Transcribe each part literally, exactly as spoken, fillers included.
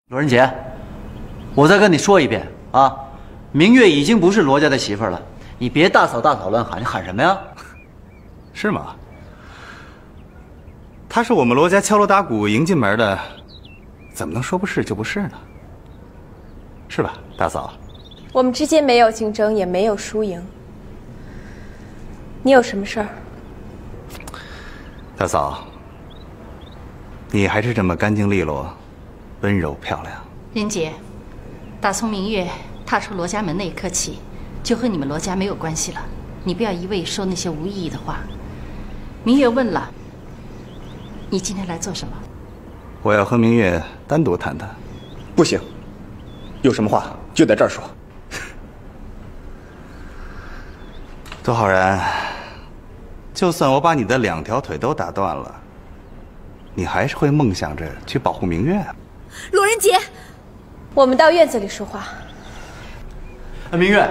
罗仁杰，我再跟你说一遍啊，明月已经不是罗家的媳妇儿了，你别大嫂大嫂乱喊，你喊什么呀？ 是吗？她是我们罗家敲锣打鼓迎进门的，怎么能说不是就不是呢？是吧，大嫂？ 我们之间没有竞争，也没有输赢。你有什么事儿？ 大嫂，你还是这么干净利落。 温柔漂亮， 仁杰，打从明月踏出罗家门那一刻起，就和你们罗家没有关系了。你不要一味说那些无意义的话。明月问了，你今天来做什么？ 我要和明月单独谈谈。 不行，有什么话就在这儿说。 杜浩然，就算我把你的两条腿都打断了，你还是会梦想着去保护明月啊。 罗仁杰，我们到院子里说话。 明月，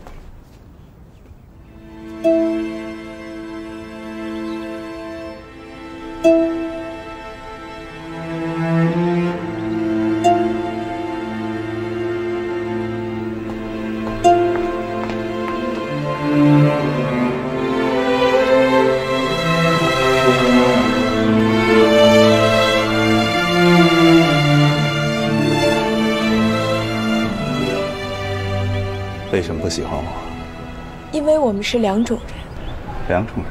为什么不喜欢我？ 因为我们是两种人。 两种人。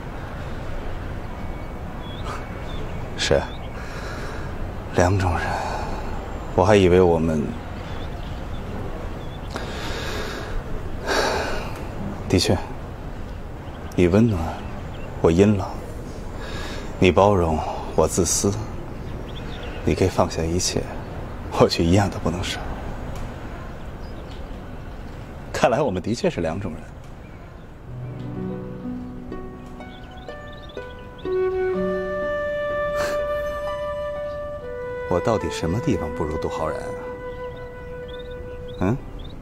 是。两种人。我还以为我们……的确，你温暖，我阴冷；你包容，我自私；你可以放下一切，我却一样都不能少。 看来我们的确是两种人。我到底什么地方不如杜浩然啊？嗯？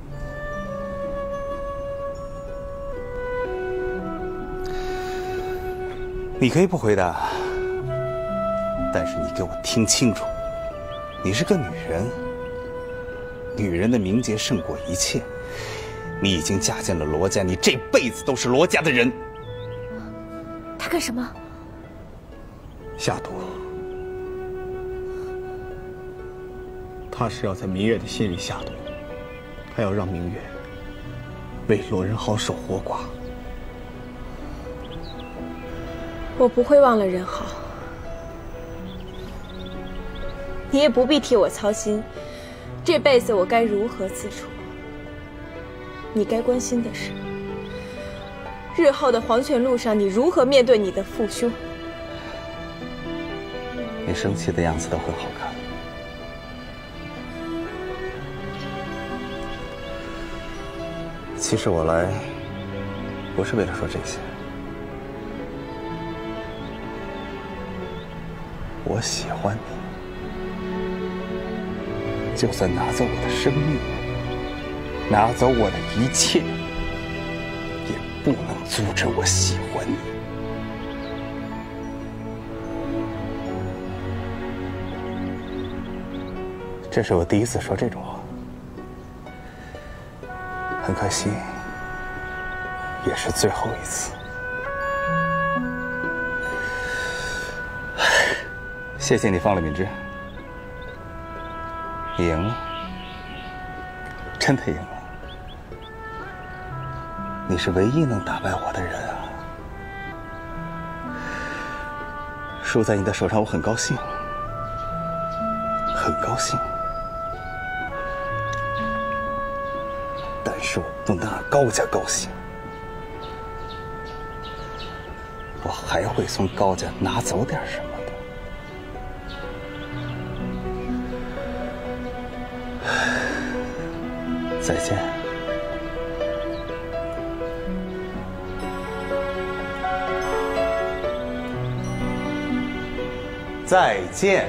你可以不回答，但是你给我听清楚，你是个女人，女人的名节胜过一切。 你已经嫁进了罗家，你这辈子都是罗家的人。 他干什么？ 下毒。他是要在明月的心里下毒，他要让明月为罗仁豪守活寡。 我不会忘了仁豪，你也不必替我操心，这辈子我该如何自处？ 你该关心的是，日后的黄泉路上，你如何面对你的父兄？ 你生气的样子都很好看。其实我来，不是为了说这些。我喜欢你，就算拿走我的生命。 拿走我的一切，也不能阻止我喜欢你。这是我第一次说这种话，很可惜，也是最后一次。谢谢你放了敏之，你赢了，真的赢了。 你是唯一能打败我的人啊！输在你的手上，我很高兴，很高兴。但是我不拿高家高兴，我还会从高家拿走点什么的。再见。 再见。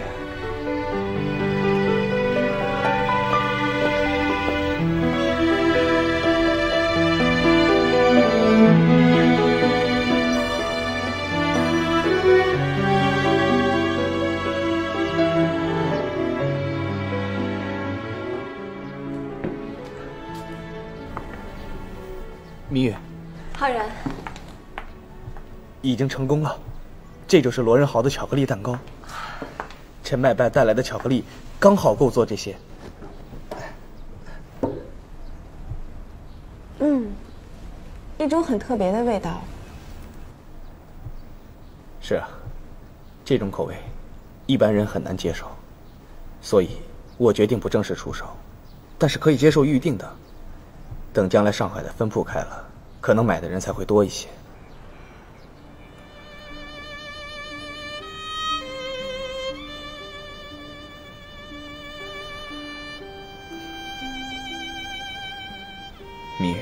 明月， 浩然， 已经成功了，这就是罗仁豪的巧克力蛋糕。陈麦拜带来的巧克力刚好够做这些。 嗯，一种很特别的味道。 是啊，这种口味，一般人很难接受，所以我决定不正式出手，但是可以接受预定的。等将来上海的分铺开了，可能买的人才会多一些。明月，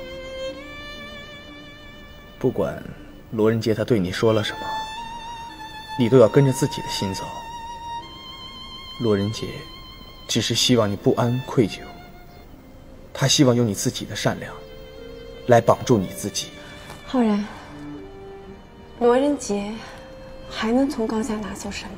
不管罗仁杰他对你说了什么，你都要跟着自己的心走。罗仁杰只是希望你不安愧疚，他希望用你自己的善良来绑住你自己。 浩然，罗仁杰还能从高家拿走什么？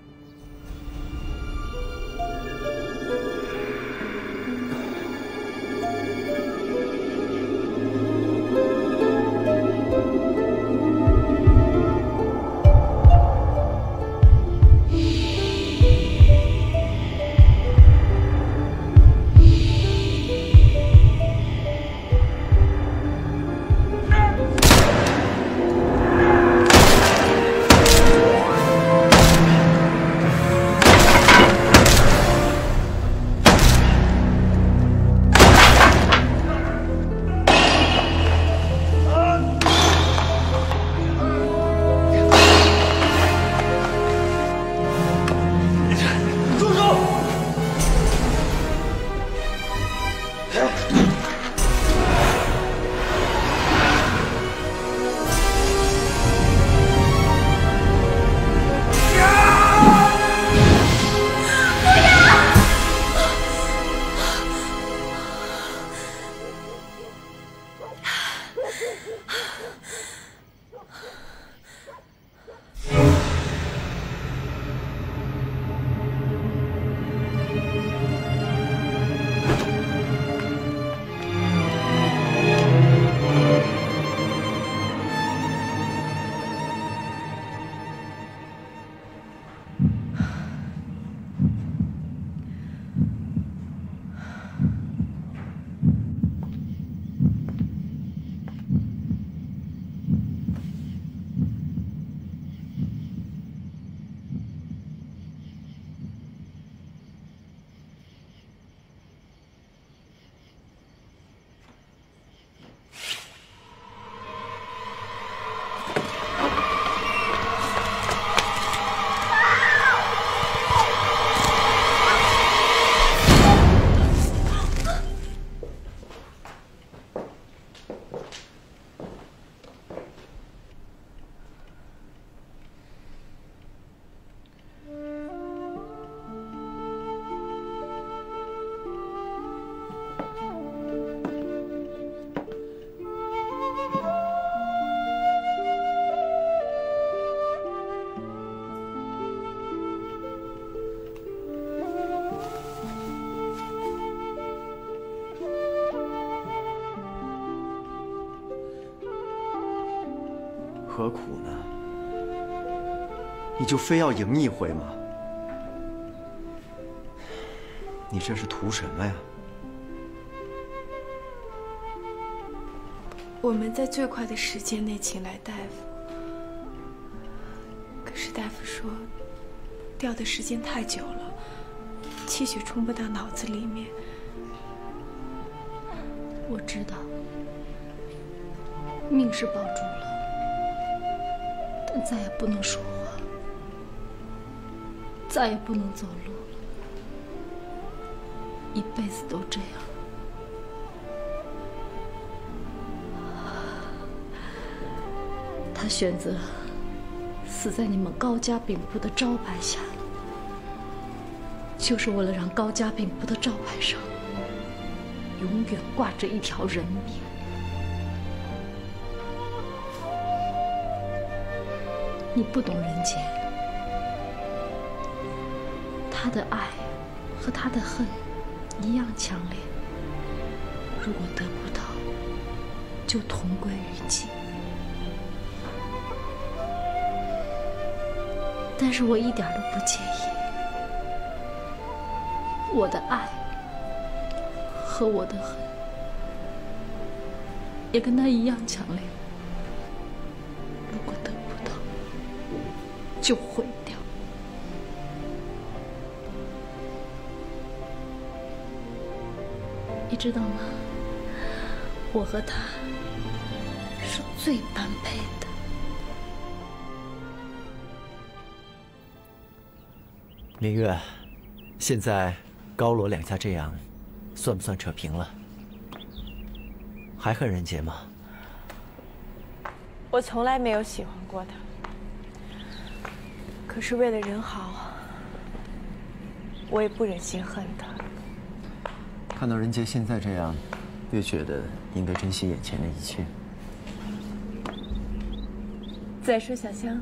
何苦呢？你就非要赢一回吗？你这是图什么呀？ 我们在最快的时间内请来大夫，可是大夫说，吊的时间太久了，气血冲不到脑子里面。 我知道，命是保住了，但再也不能说话，再也不能走路了，一辈子都这样。他选择死在你们高家禀部的招牌下，就是为了让高家禀部的招牌上永远挂着一条人命。你不懂人杰，他的爱和他的恨一样强烈。如果得不到， 就同归于尽。但是我一点都不介意，我的爱和我的恨也跟他一样强烈。如果得不到，就毁掉。你知道吗？我和他是最般配的。 明月，现在高罗两家这样，算不算扯平了？还恨任杰吗？ 我从来没有喜欢过他，可是为了人好，我也不忍心恨他。 看到任杰现在这样，越觉得应该珍惜眼前的一切。 再说小香，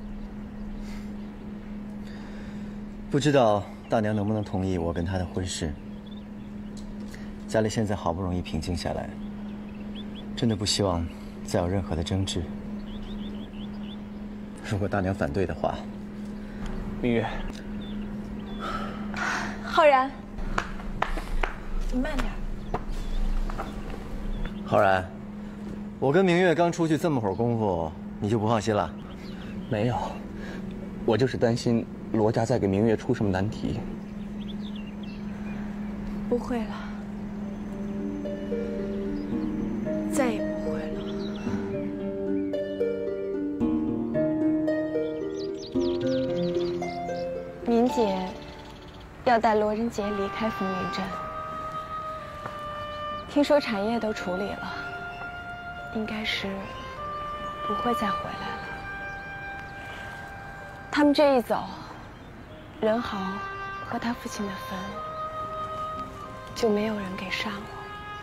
不知道大娘能不能同意我跟她的婚事？家里现在好不容易平静下来，真的不希望再有任何的争执。如果大娘反对的话， 明月， 浩然，你慢点。 浩然，我跟明月刚出去这么会儿功夫，你就不放心了？ 没有，我就是担心罗家再给明月出什么难题。 不会了，再也不会了。明姐要带罗仁杰离开风云镇，听说产业都处理了，应该是不会再回来了。他们这一走，任豪和他父亲的坟就没有人给上了。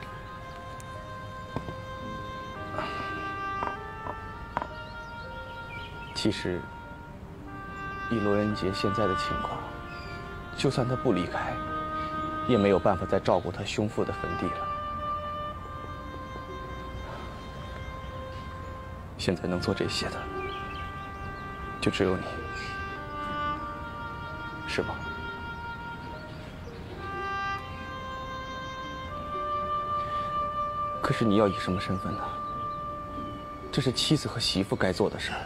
其实，以罗仁杰现在的情况，就算他不离开，也没有办法再照顾他兄父的坟地了。现在能做这些的，就只有你，是吗？可是你要以什么身份呢？这是妻子和媳妇该做的事儿。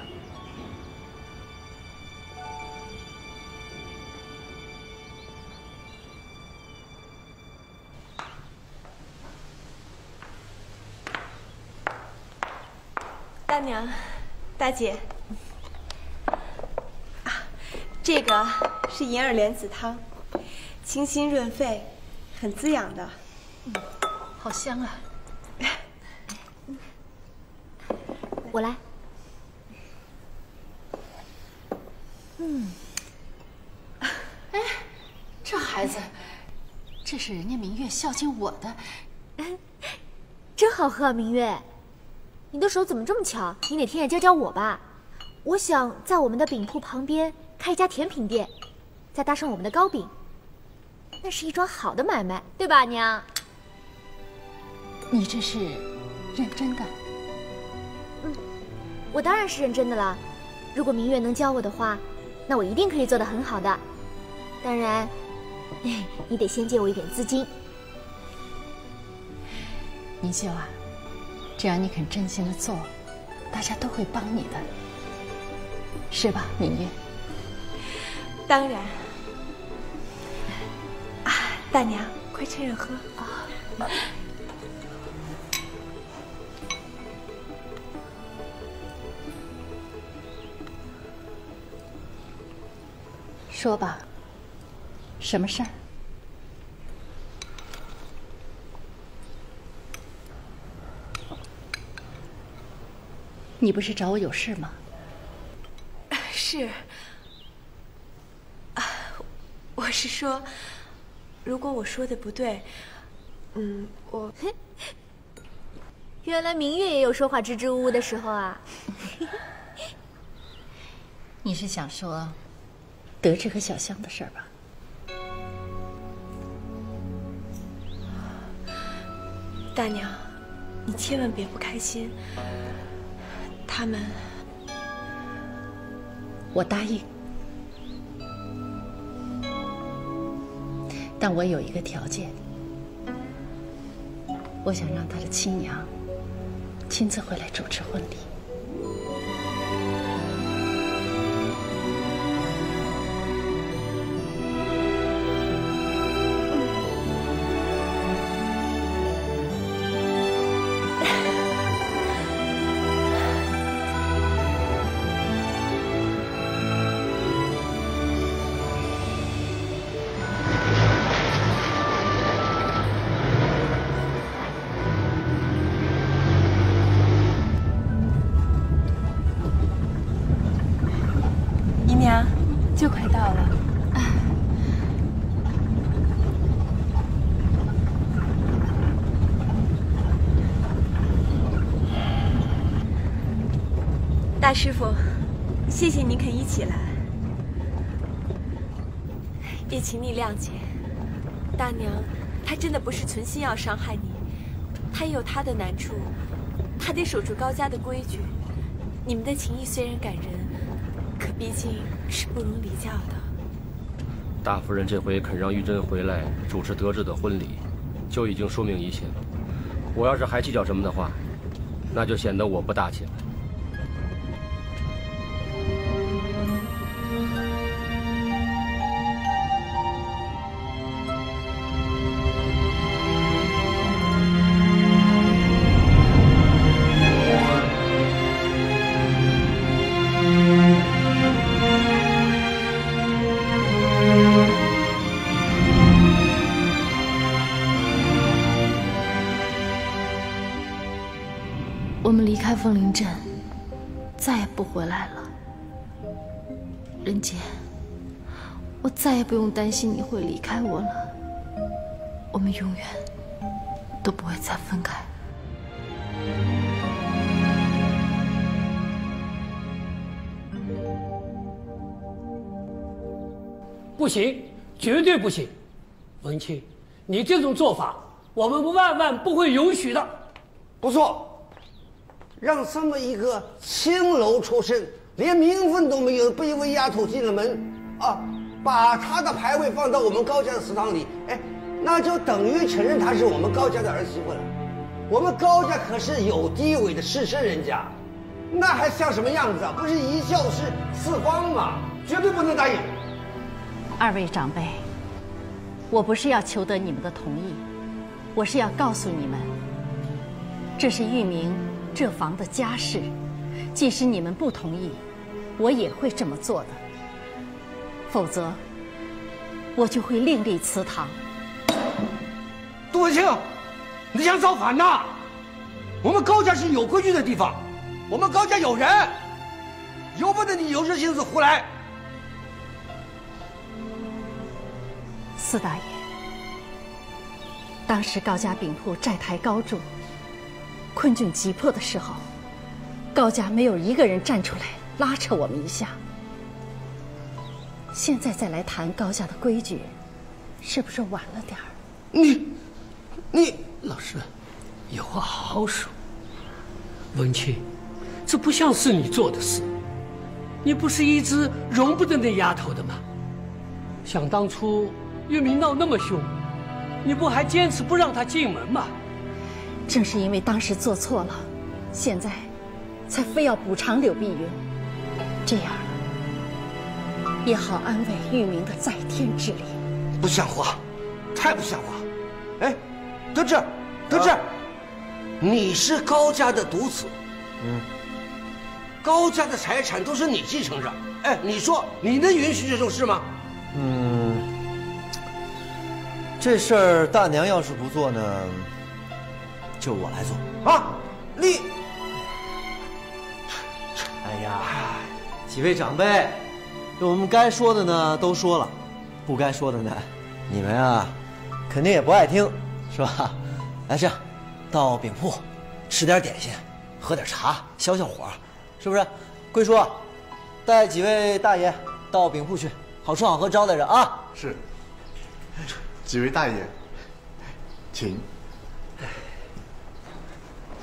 大娘，大姐，啊，这个是银耳莲子汤，清心润肺，很滋养的。 嗯，好香啊！ 我来。 嗯，哎，这孩子，这是人家明月孝敬我的， 真好喝啊，明月。你的手怎么这么巧？你哪天也教教我吧。我想在我们的饼铺旁边开一家甜品店，再搭上我们的糕饼，那是一桩好的买卖，对吧，娘？ 你这是认真的？ 嗯，我当然是认真的了。如果明月能教我的话，那我一定可以做得很好的。当然，你得先借我一点资金。 明秀啊，只要你肯真心的做，大家都会帮你的，是吧，明月？ 当然。啊，大娘，快趁热喝啊！ 说吧，什么事儿？你不是找我有事吗？ 是。啊，我是说，如果我说的不对，嗯，我…… 原来明月也有说话支支吾吾的时候啊。 你是想说德智和小香的事儿吧？ 大娘， 你千万别不开心。他们， 我答应，但我有一个条件，我想让他的亲娘亲自回来主持婚礼。 就快到了。大师傅，谢谢您肯一起来，也请你谅解。大娘，她真的不是存心要伤害你，她也有她的难处，她得守住高家的规矩。你们的情谊虽然感人，可毕竟是不容离教的。 大夫人这回肯让玉珍回来主持德志的婚礼，就已经说明一切了。我要是还计较什么的话，那就显得我不大气了。 我们离开凤林镇，再也不回来了。仁杰，我再也不用担心你会离开我了。我们永远都不会再分开。 不行，绝对不行！文清，你这种做法，我们万万不会允许的。 不错。让这么一个青楼出身、连名分都没有的卑微丫头进了门，啊，把她的牌位放到我们高家的祠堂里，哎，那就等于承认她是我们高家的儿媳妇了。我们高家可是有地位的士绅人家，那还像什么样子啊？不是一笑是四方吗？绝对不能答应。 二位长辈，我不是要求得你们的同意，我是要告诉你们，这是玉明这房的家事，即使你们不同意，我也会这么做的。否则，我就会另立祠堂。 杜文清，你想造反呐？我们高家是有规矩的地方，我们高家有人，由不得你有这心思胡来。 四大爷，当时高家禀铺债台高筑，困窘急迫的时候，高家没有一个人站出来拉扯我们一下。现在再来谈高家的规矩，是不是晚了点儿？ 你，你老师，有话好好说。文清，这不像是你做的事。你不是一直容不得那丫头的吗？想当初玉明闹那么凶，你不还坚持不让她进门吗？ 正是因为当时做错了，现在才非要补偿柳碧云，这样也好安慰玉明的在天之灵。 不像话，太不像话！哎，德志，德志，啊、你是高家的独子，嗯，高家的财产都是你继承着。哎，你说你能允许这种事吗？ 嗯，这事儿大娘要是不做呢？就我来做啊！你， 哎呀，几位长辈，我们该说的呢都说了，不该说的呢，你们啊，肯定也不爱听，是吧？来，这样，到饼铺吃点点心，喝点茶，消消火，是不是？贵叔，带几位大爷到饼铺去，好吃好喝招待着啊！ 是。几位大爷，请。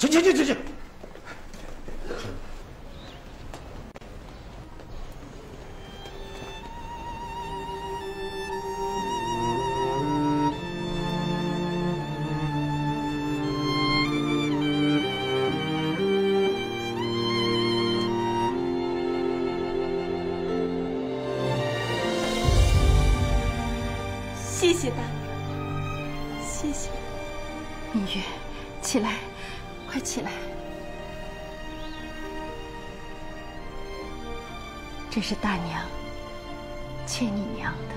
去去去去去！ 谢谢大娘，谢谢。 明月，起来，快起来！这是大娘欠你娘的。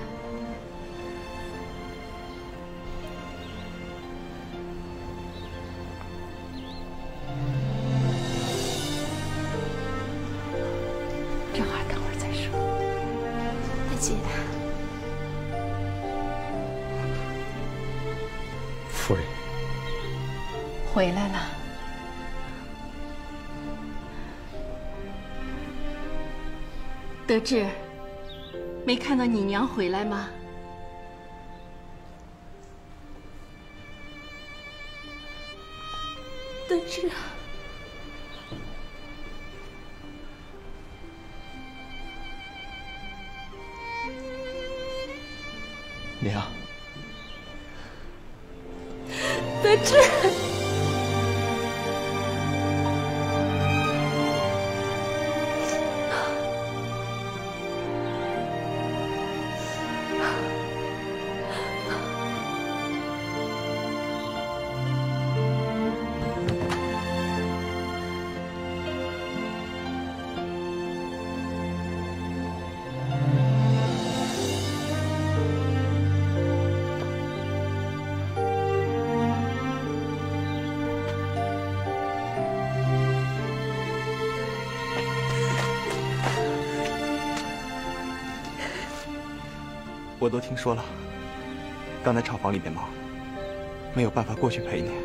这话等会儿再说。 大姐。 夫人， 回来了。德志，没看到你娘回来吗？ 德志， 娘。 德志， 我都听说了，刚才炒房里边忙，没有办法过去陪你。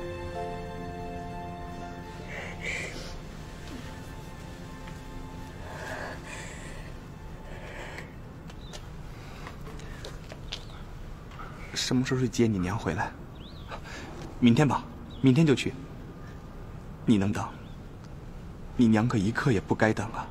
什么时候去接你娘回来？明天吧，明天就去。你能等？你娘可一刻也不该等啊！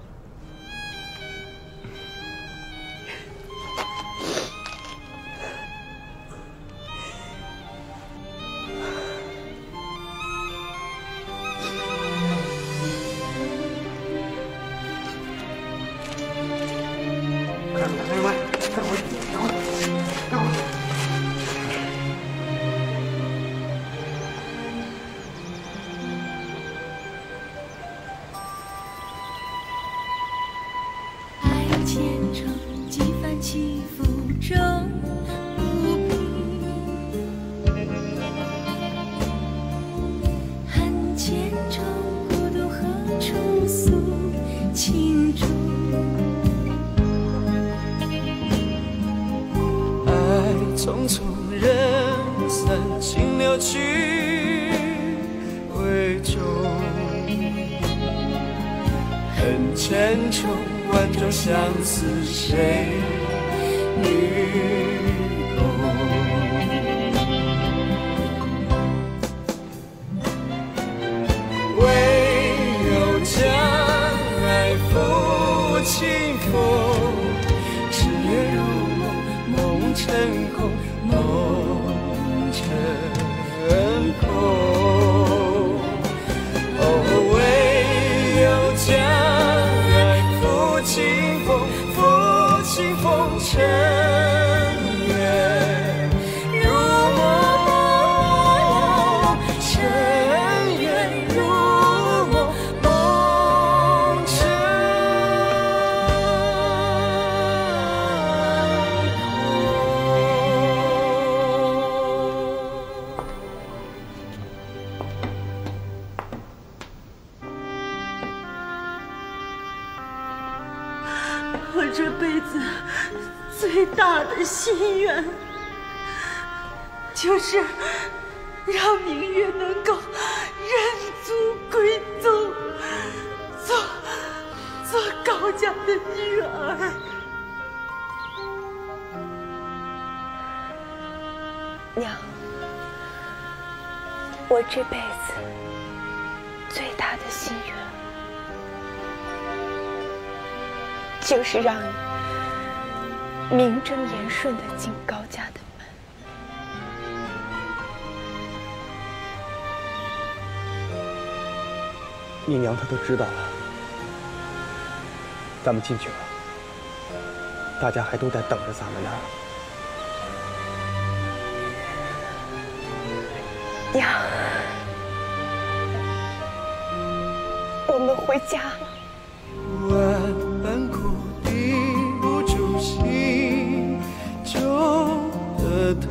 匆匆人散，尽了去回中。恨千重，万种相思，谁与共？唯有将爱付清风，日月如梦，梦成空。 梦成空，哦，唯有将爱付清风，付清风尘缘，如梦，尘缘如梦，梦成。 我这辈子最大的心愿，就是让明月能够认祖归宗，做做高家的女儿。 娘，我这辈子最大的心愿，就是让你名正言顺的进高家的门。 你娘她都知道了，咱们进去吧，大家还都在等着咱们呢。 娘，我们回家了。 万般苦抵不住心中的疼，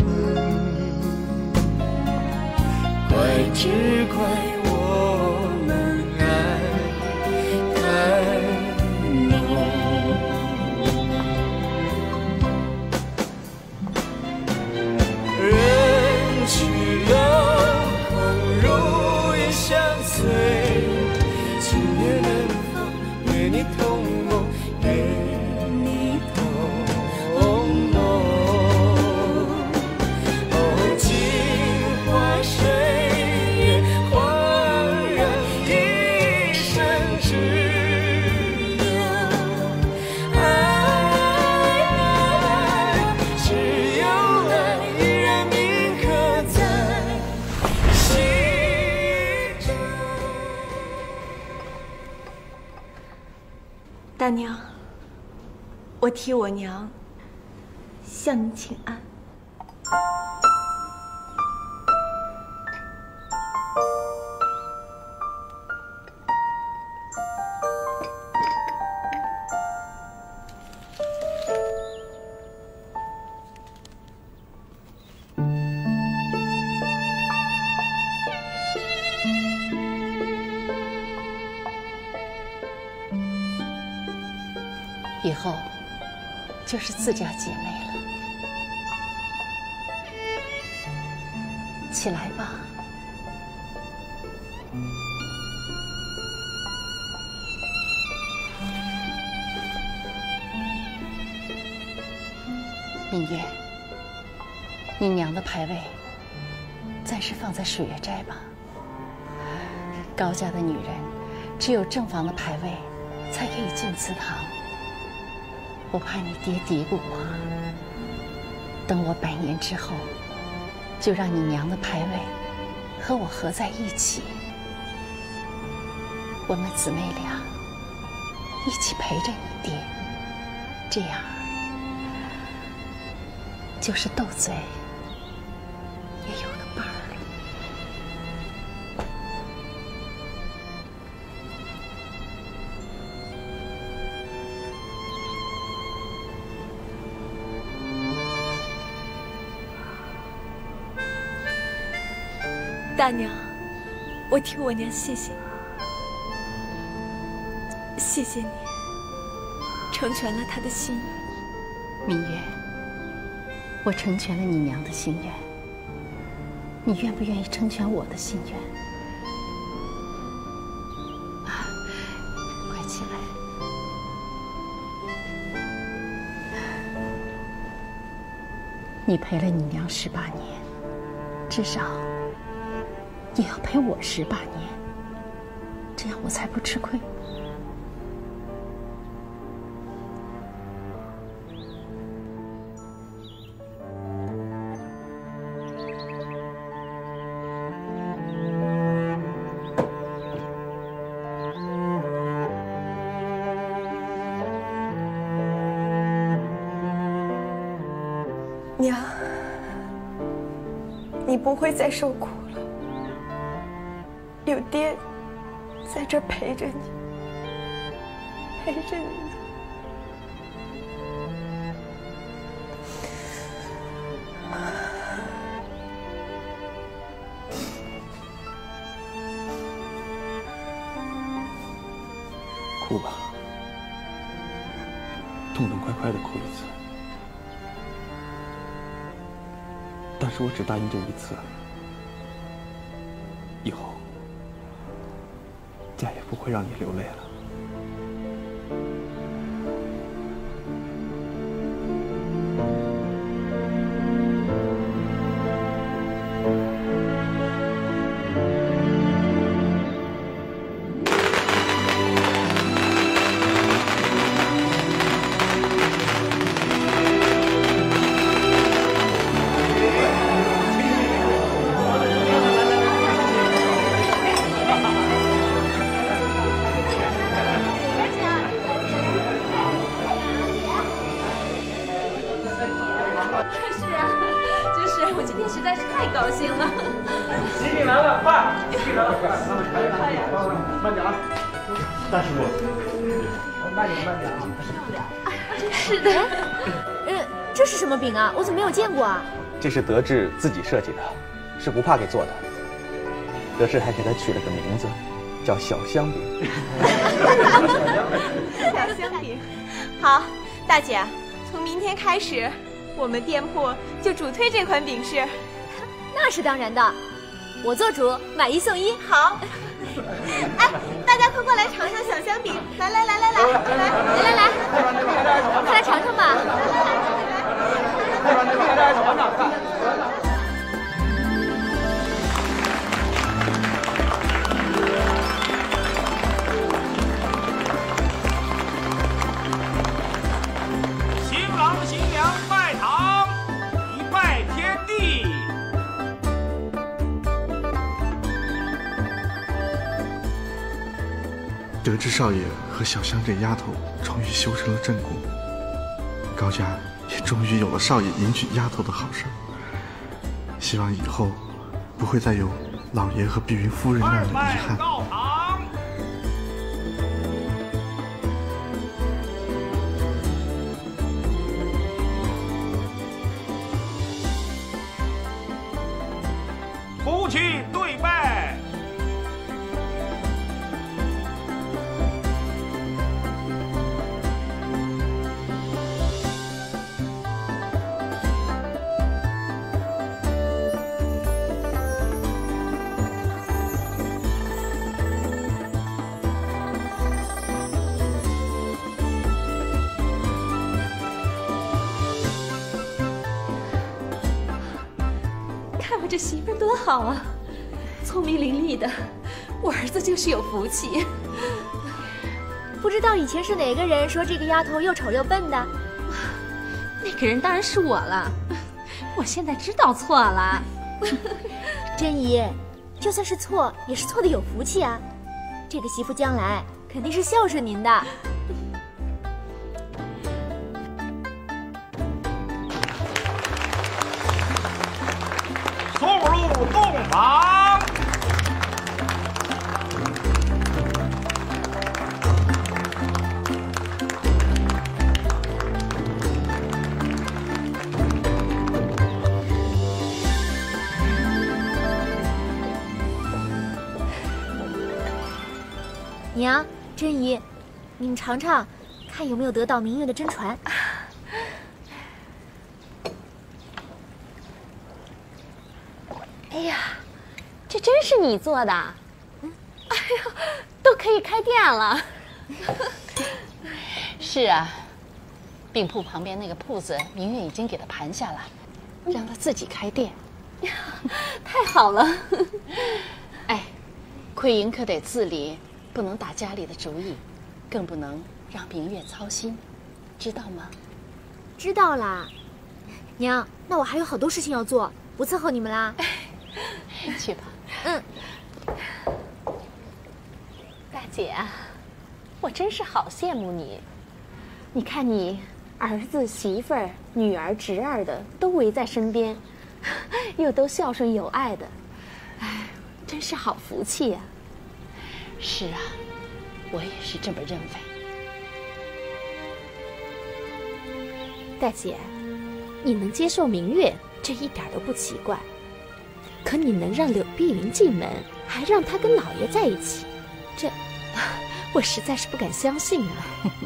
怪只怪我们爱太浓，人去楼空如影相随，今夜能否与你同梦，与你同梦？哦，镜花水月，恍然一生只有爱，只有爱依然铭刻在心中。 大娘，我替我娘向你请安。 以后就是自家姐妹了。起来吧。明月，你娘的牌位暂时放在水月斋吧。高家的女人，只有正房的牌位才可以进祠堂。我怕你爹嘀咕我，等我百年之后，就让你娘的牌位和我合在一起，我们姊妹俩一起陪着你爹，这样就是斗嘴也有个伴儿了。 大娘，我替我娘谢谢你，谢谢你成全了她的心愿。 明月，我成全了你娘的心愿，你愿不愿意成全我的心愿？啊，快起来！你陪了你娘十八年，至少也要陪我十八年，这样我才不吃亏。 娘，你不会再受苦了，有爹在这儿陪着你，陪着你。 哭吧，痛痛快快的哭一次。但是我只答应这一次，以后再也不会让你流泪了。 是啊，就是我今天实在是太高兴了。 喜饼来了，快！喜饼来了，快！快点，慢点啊！大师傅，慢点慢点啊！ 真是的。呃，这是什么饼啊？我怎么没有见过啊？ 这是德志自己设计的，是不怕给做的。德志还给他取了个名字，叫小香饼。 小香饼，好，大姐，从明天开始，我们店铺就主推这款饼式。 那是当然的，我做主，买一送一。 好。哎，大家快过来尝尝小香饼！来来来来来来来来来，快来尝尝吧！ 快把那个大家尝尝看。 新郎新娘拜堂，一拜天地。 德志少爷和小香这丫头终于修成了正果，高家也终于有了少爷迎娶丫头的好事。希望以后不会再有老爷和碧云夫人那样的遗憾。 夫妻对拜。 这媳妇多好啊，聪明伶俐的，我儿子就是有福气。 不知道以前是哪个人说这个丫头又丑又笨的？ 那个人当然是我了，我现在知道错了。 珍姨，就算是错，也是错的有福气啊。这个媳妇将来肯定是孝顺您的。 送入洞房。 娘，珍姨，你们尝尝，看有没有得到明月的真传。 哎呀，这真是你做的！嗯，哎呀，都可以开店了。 是啊，饼铺旁边那个铺子，明月已经给他盘下了，让他自己开店。 太好了！ 哎，奎莹可得自理，不能打家里的主意，更不能让明月操心，知道吗？ 知道啦。娘，那我还有好多事情要做，不伺候你们啦。 去吧。 嗯。 大姐，我真是好羡慕你。你看你儿子、媳妇儿、女儿、侄儿的都围在身边，又都孝顺有爱的，哎，真是好福气呀。 是啊，我也是这么认为。 大姐，你能接受明月，这一点都不奇怪。可你能让柳碧云进门，还让她跟老爷在一起，这我实在是不敢相信啊！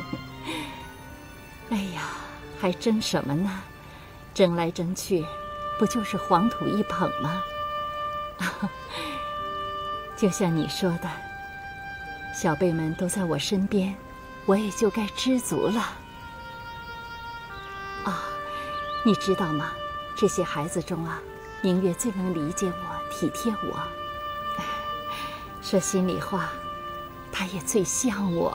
哎呀，还争什么呢？争来争去，不就是黄土一捧吗？就像你说的，小辈们都在我身边，我也就该知足了。啊，你知道吗？这些孩子中啊，明月最能理解我、体贴我。说心里话，他也最像我。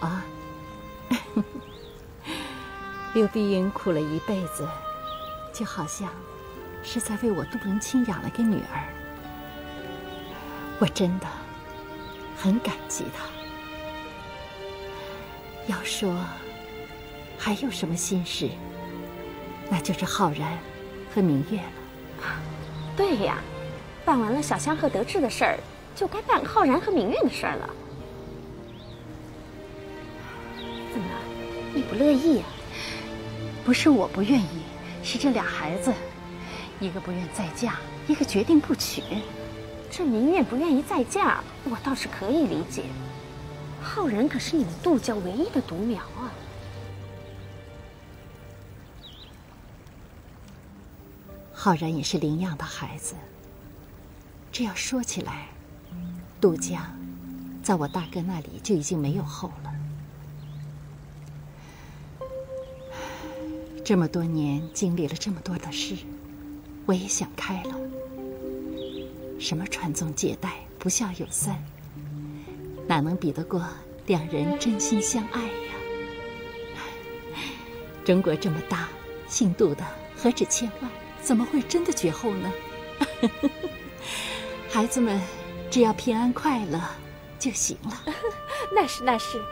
柳碧云苦了一辈子，就好像是在为我杜仁清养了个女儿。我真的很感激她。要说还有什么心事，那就是浩然和明月了。 对呀，办完了小香和德志的事儿，就该办浩然和明月的事儿了。怎么了？你不乐意呀？ 不是我不愿意，是这俩孩子，一个不愿再嫁，一个决定不娶。 这明月不愿意再嫁，我倒是可以理解。浩然可是你们杜家唯一的独苗啊。 浩然也是领养的孩子。这要说起来，杜家在我大哥那里就已经没有后了。这么多年经历了这么多的事，我也想开了。什么传宗接代、不孝有三，哪能比得过两人真心相爱呀？中国这么大，姓杜的何止千万，怎么会真的绝后呢？孩子们只要平安快乐就行了。 那是那是。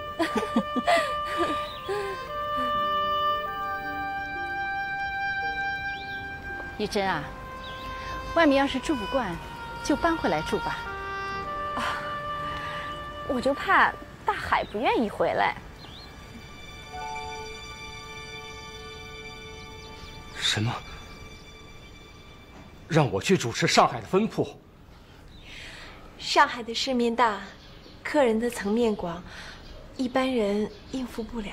玉珍啊，外面要是住不惯，就搬回来住吧。 啊，我就怕大海不愿意回来。 什么？让我去主持上海的分铺？ 上海的市面大，客人的层面广，一般人应付不了。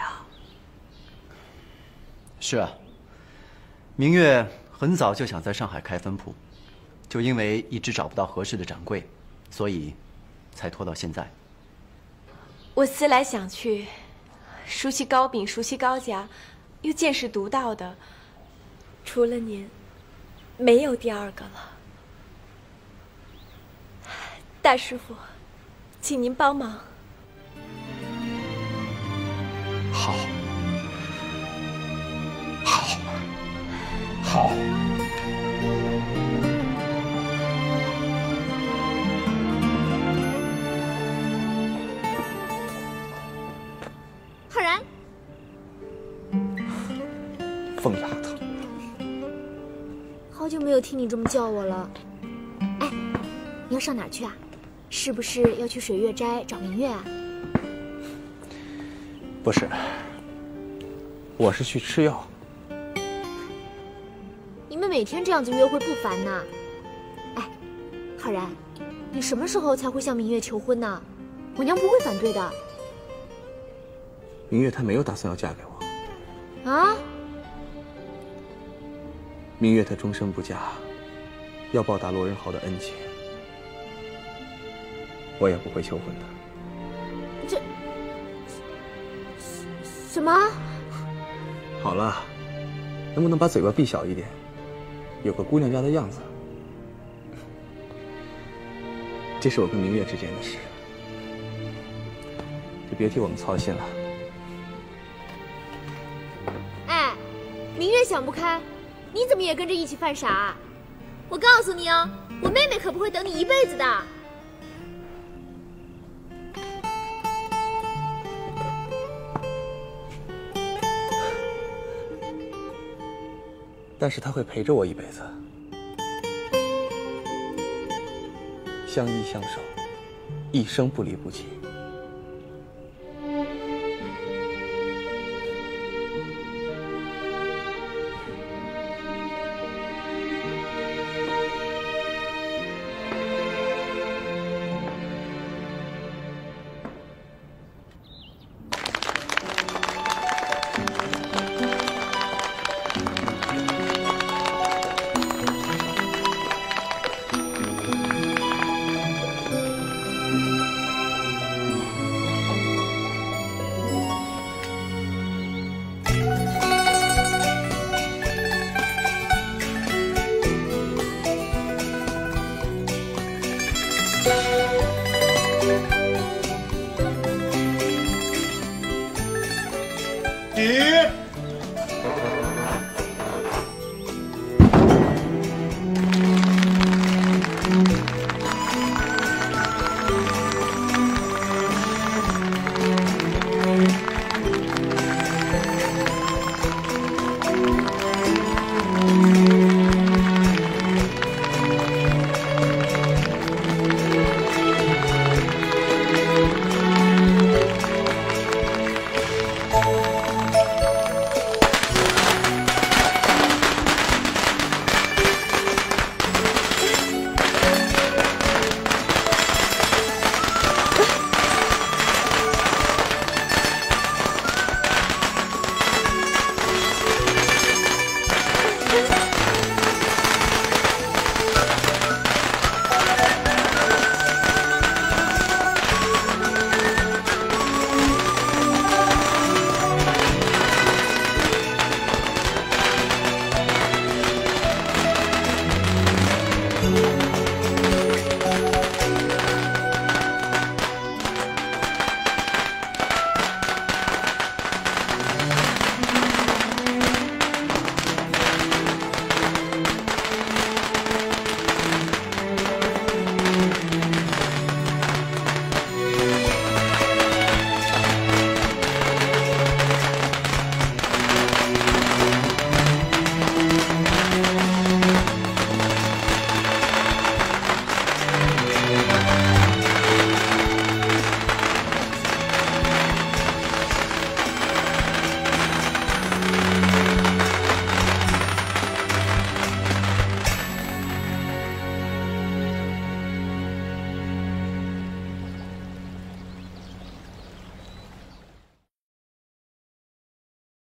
是啊，明月很早就想在上海开分铺，就因为一直找不到合适的掌柜，所以才拖到现在。 我思来想去，熟悉糕饼，熟悉高家，又见识独到的，除了您，没有第二个了。大师傅，请您帮忙。 好，好，好。 浩然， 疯丫头， 好久没有听你这么叫我了。哎，你要上哪儿去啊？是不是要去水月斋找明月啊？ 不是，我是去吃药。 你们每天这样子约会不烦呐？哎，浩然，你什么时候才会向明月求婚呢？我娘不会反对的。 明月她没有打算要嫁给我。 啊？ 明月她终身不嫁，要报答罗仁豪的恩情。我也不会求婚的。 这什么？ 好了，能不能把嘴巴闭小一点，有个姑娘家的样子？这是我跟明月之间的事，就别替我们操心了。 哎，明月想不开，你怎么也跟着一起犯傻？我告诉你哦，我妹妹可不会等你一辈子的。 但是他会陪着我一辈子，相依相守，一生不离不弃。 爹。